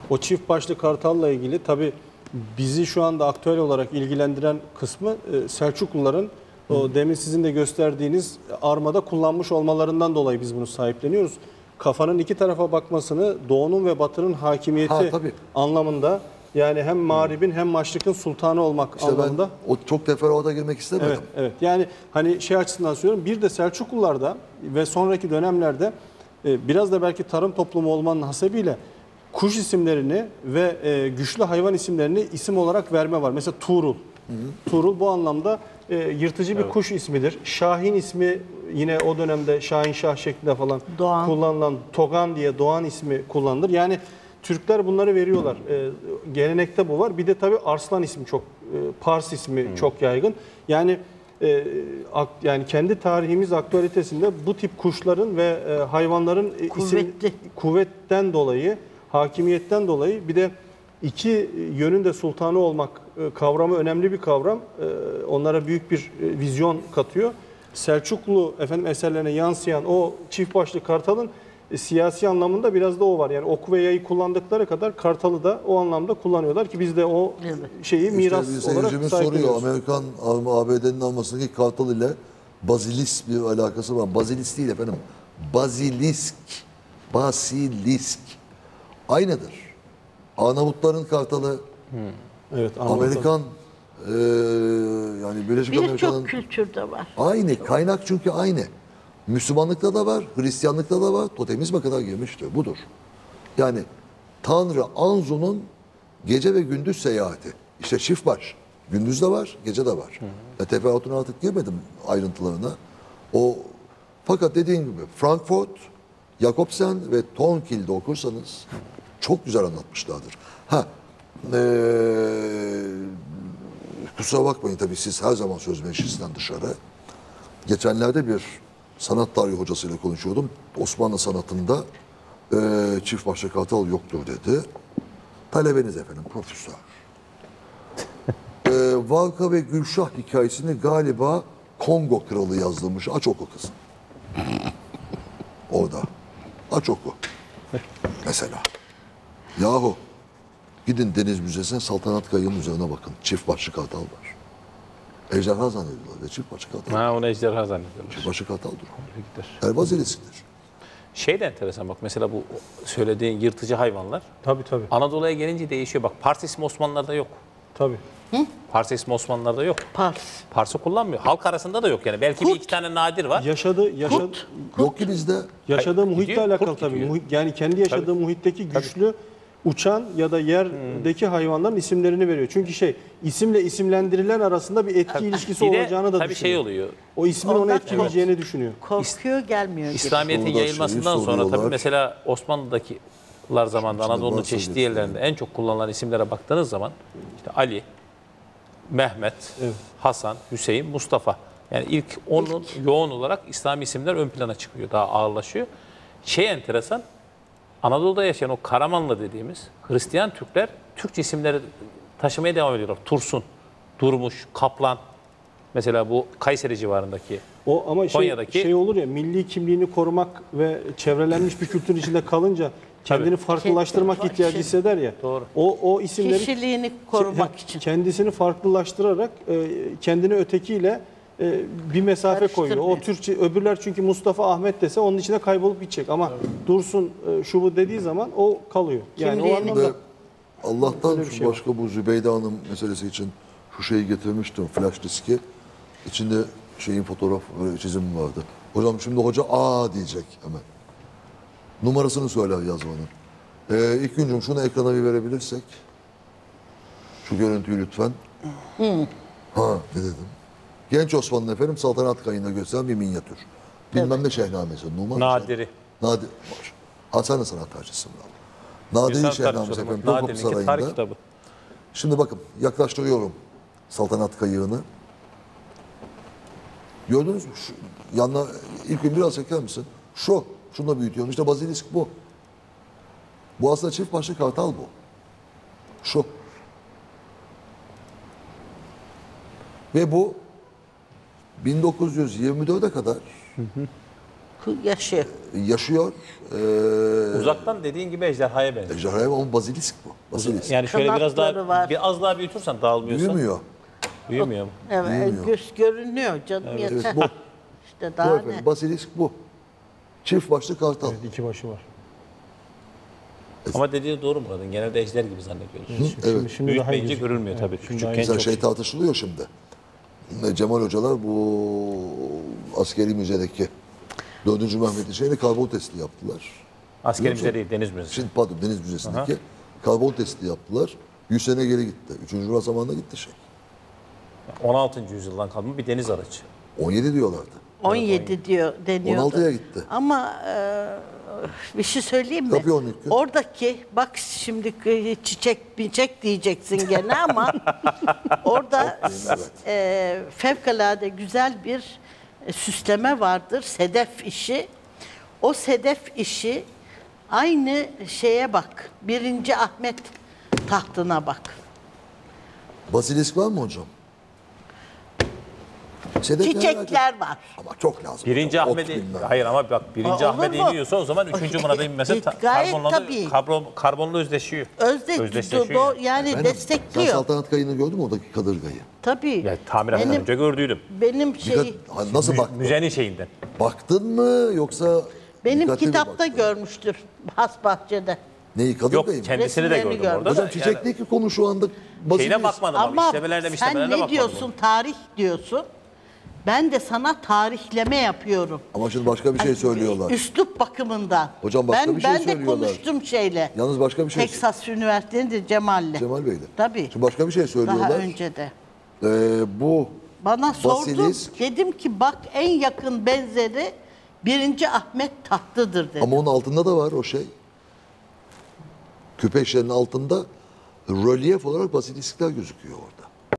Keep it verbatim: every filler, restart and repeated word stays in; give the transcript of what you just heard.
o çift başlı kartalla ilgili tabii bizi şu anda aktüel olarak ilgilendiren kısmı e, Selçukluların o demin sizin de gösterdiğiniz armada kullanmış olmalarından dolayı biz bunu sahipleniyoruz. Kafanın iki tarafa bakmasını doğunun ve batının hakimiyeti Ha, tabii. anlamında, yani hem mağribin hem maşrikın sultanı olmak İşte anlamında. ben o çok teferruata girmek istemedim. Evet, evet. Yani hani şey açısından söylüyorum. Bir de Selçuklularda ve sonraki dönemlerde e, biraz da belki tarım toplumu olmanın hasebiyle kuş isimlerini ve e, güçlü hayvan isimlerini isim olarak verme var. Mesela Tuğrul. Hı hı. Tuğrul bu anlamda e, yırtıcı bir evet. kuş ismidir. Şahin ismi yine o dönemde Şahin Şah şeklinde falan Doğan. kullanılan, Togan diye Doğan ismi kullanılır. Yani Türkler bunları veriyorlar. E, gelenekte bu var. Bir de tabii Arslan ismi çok, e, Pars ismi hmm. çok yaygın. Yani e, ak, yani kendi tarihimiz aktualitesinde bu tip kuşların ve e, hayvanların isim, kuvvetten dolayı, hakimiyetten dolayı bir de iki yönün de sultanı olmak e, kavramı önemli bir kavram. E, onlara büyük bir e, vizyon katıyor. Selçuklu efendim eserlerine yansıyan o çift başlı kartalın E, siyasi anlamında biraz da o var. Yani ok ve yayı kullandıkları kadar kartalı da o anlamda kullanıyorlar ki biz de o evet. şeyi miras işte olarak soruyor. Amerikan A B D'nin almasındaki kartal ile bazilisk bir alakası var. Bazilisk değil efendim. Bazilisk. Basilisk. Aynıdır. Arnavutların kartalı. Hmm. Evet, Amerikan e, yani Birleşik Amerika'nın birçok kültürde var. Aynı. Kaynak çünkü aynı. Müslümanlıkta da var, Hristiyanlıkta da var, totemizme kadar girmiştir. Budur. Yani Tanrı Anzu'nun gece ve gündüz seyahati. İşte çift baş. Gündüz de var, gece de var. Ve teferruatına artık girmedim ayrıntılarına. O fakat dediğim gibi Frankfurt, Jakobsen ve Thornkild'de okursanız çok güzel anlatmışlardır. Ha, ee, kusura bakmayın tabii siz her zaman söz meclisinden dışarı. Geçenlerde bir sanat tarihi hocasıyla konuşuyordum. Osmanlı sanatında e, çift başlı kartal yoktur dedi. Talebeniz efendim, profesör. e, Varka ve Gülşah hikayesini galiba Kongo kralı yazdırmış. Aç oku kızım. Orada. Aç oku. Mesela. Yahu gidin Deniz Müzesi'ne Saltanat Kayı'nın üzerine bakın. Çift başlı kartal var. Ejderha zannediyorlar ve çift başlı kartal. Ha, onu ejderha zannediyorlar. Çift başlı kartaldır. El bazilisktir. Şey de enteresan bak, mesela bu söylediğin yırtıcı hayvanlar. Tabii tabii. Anadolu'ya gelince değişiyor. Bak Pars ismi Osmanlılar'da yok. Tabii. Hı? Pars ismi Osmanlılar'da yok. Pars. Pars'ı kullanmıyor. Halk arasında da yok yani. Belki Kurt. bir iki tane nadir var. Yaşadığı yaşadı, Kurt. Yok ki bizde. yaşadığı Hayır, muhitle gidiyor, alakalı kurt tabii. gidiyor. Muhit, yani kendi yaşadığı Tabii. muhitteki güçlü uçan ya da yerdeki hmm. hayvanların isimlerini veriyor. Çünkü şey isimle isimlendirilen arasında bir etki Tabii. ilişkisi Bir de olacağını da tabii düşünüyor. şey oluyor. O ismin onu Ondan etkileyeceğini düşünüyor. Korkuyor, gelmiyor. İslamiyet'in Sorular, yayılmasından şeyi sonra tabii soruyorlar. mesela Osmanlı'dakiler zamanında Şimdi Anadolu'nun varsa çeşitli götürün. yerlerinde en çok kullanılan isimlere baktığınız zaman işte Ali, Mehmet, Evet. Hasan, Hüseyin, Mustafa. Yani ilk onun yoğun olarak İslami isimler ön plana çıkıyor. Daha ağırlaşıyor. Şey enteresan, Anadolu'da yaşayan o Karamanlı dediğimiz Hristiyan Türkler Türkçe isimleri taşımaya devam ediyorlar. Tursun, Durmuş, Kaplan. Mesela bu Kayseri civarındaki, O ama şey, Konya'daki- şey olur ya, milli kimliğini korumak ve çevrelenmiş bir kültürün içinde kalınca kendini farklılaştırmak Kendi- ihtiyacı hisseder ya. Doğru. O o isimleri Kişiliğini korumak ke- için. kendisini farklılaştırarak e, kendini ötekiyle e, bir mesafe koyuyor. O Karıştırmıyor. Türkçe öbürler çünkü Mustafa Ahmet dese onun içine kaybolup gidecek ama Dursun e, şu bu dediği zaman o kalıyor. Yani o Kimliğini- anlamda Ve Allah'tan Öyle bir şu şey var. başka bu Zübeyde Hanım meselesi için şu şeyi getirmiştim, flash diski. İçinde şeyin fotoğraf ve çizimi vardı. Hocam şimdi hoca aa diyecek hemen. Numarasını söyler yazmanın. Ee, ilk güncüm şunu ekrana bir verebilirsek. Şu görüntüyü lütfen. Ha ne dedim? Genç Osmanlı efendim Saltanat Kayı'nda gösteren bir minyatür. Bilmem ne şehnamesi. Numan Nadiri. Nadir. Hasan sanat tarihçisi. Nadiri İnsan şehnamesi tarihçisi, efendim. Topkapı Nadiri'ninki tarih Sarayı'nda. kitabı. Şimdi bakın yaklaştırıyorum Saltanat Kayığı'nı. Gördünüz mü? Şu, yanına ilk gün biraz çeker misin? Şu. Şunu da büyütüyorum. İşte bazilisk bu. Bu aslında çift başlı kartal bu. Şu. Ve bu bin dokuz yüz yirmi dörde kadar yaşıyor. Yaşıyor. Ee, Uzaktan dediğin gibi ejderhaya benziyor. ejderha ama bazilisk bu. Bazilisk. Yani şöyle biraz Kanatları daha var. bir az daha büyütürsen dağılmıyorsa. Büyümüyor. Büyümüyor mu? Evet, göz görünüyor canım yeter. Evet, bu. İşte Bu daha efendim, ne? basilisk bu. Çift başlı kartal. İki başı var. Ama dediği doğru Murat'ın. Genelde ejder gibi zannediyoruz. Evet. Şimdi daha iyi Büyütmeyince gözüküyor. görülmüyor tabii. şimdi Küçükken daha iyi. Mesela çok şey tartışılıyor şimdi. Cemal hocalar bu askeri müzedeki dördüncü Mehmet'in şeyini karbon testi yaptılar. askeri müze değil, deniz müzesi. Şimdi pardon Deniz Müzesi'ndeki karbon testi yaptılar. yüz sene geri gitti. üçüncü Murat zamanında gitti şey. on altıncı yüzyıldan kalma bir deniz aracı. on yedi diyorlardı. on yedi diyor deniyordu. on altıya gitti. Ama e, bir şey söyleyeyim mi? Tabii on iki. Oradaki bak şimdi çiçek biçek diyeceksin gene ama orada Evet. e, fevkalade güzel bir e, süsleme vardır. Sedef işi. O sedef işi aynı şeye bak. Birinci Ahmet tahtına bak. Basilisk var mı hocam? Sedefler Çiçekler var. ama çok lazım. Birinci hocam. Ot Ahmet'e, bilmem. hayır ama bak birinci Aa, olur Ahmet'e mu? iniyorsa o zaman üçüncü Murat'a inmesi ta- Gayet karbonla, tabii. karbon, karbonla özdeşiyor. Özde Özdeşleşiyor do, yani. yani Ben- Sen destekliyor. saltanat kayını gördün mü oradaki kadırgayı? Tabii. Ya, tamirattan benim, önce gördüydüm. benim Dikkat, şey ha, nasıl baktın? Müzenin şeyinden. Baktın mı yoksa benim dikkatli mi kitapta baktın? görmüştür Hasbahçe'de. Neyi Yok kadırgayı mı? kendisini de Resimlerini gördüm orada Hocam da. çiçekteki konu şu anda Yani, basilisk. şeyine bakmadım ama, Ama işlemelerine sen işlemelerine ne bakmadım. diyorsun? Tarih diyorsun. Ben de sana tarihleme yapıyorum. Ama şimdi başka bir şey söylüyorlar. Üslup bakımından. Hocam başka ben, bir şey ben de söylüyorlar. konuştum şeyle. Yalnız başka bir şey Texas Üniversitesi'nde Cemal'le. Cemal Bey'le. Tabii. Şimdi başka bir şey söylüyorlar. Daha önce de. Ee, bu Bana sordu. Basilisk. Dedim ki bak en yakın benzeri birinci Ahmet tahtıdır dedim. ama onun altında da var o şey. Küpe işlerinin altında rölyef olarak basiliskler gözüküyor orada.